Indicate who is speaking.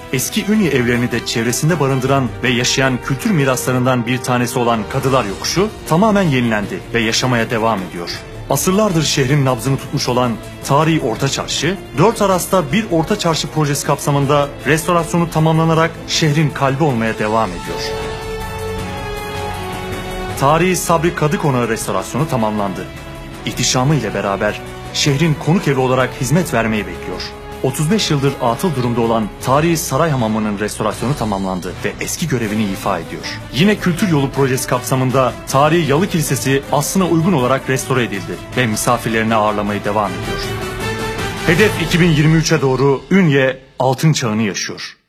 Speaker 1: eski Ünye evlerini de çevresinde barındıran ve yaşayan kültür miraslarından bir tanesi olan Kadılar Yokuşu tamamen yenilendi ve yaşamaya devam ediyor. Asırlardır şehrin nabzını tutmuş olan tarihi Orta Çarşı, 4 Aras'ta bir Orta Çarşı projesi kapsamında restorasyonu tamamlanarak şehrin kalbi olmaya devam ediyor. Tarihi Sabri Kadı Konağı restorasyonu tamamlandı. İhtişamı ile beraber şehrin konuk evi olarak hizmet vermeyi bekliyor. 35 yıldır atıl durumda olan tarihi Saray Hamamı'nın restorasyonu tamamlandı ve eski görevini ifa ediyor. Yine Kültür Yolu projesi kapsamında tarihi Yalı Kilisesi aslına uygun olarak restore edildi ve misafirlerini ağırlamaya devam ediyor. Hedef 2023'e doğru Ünye altın çağını yaşıyor.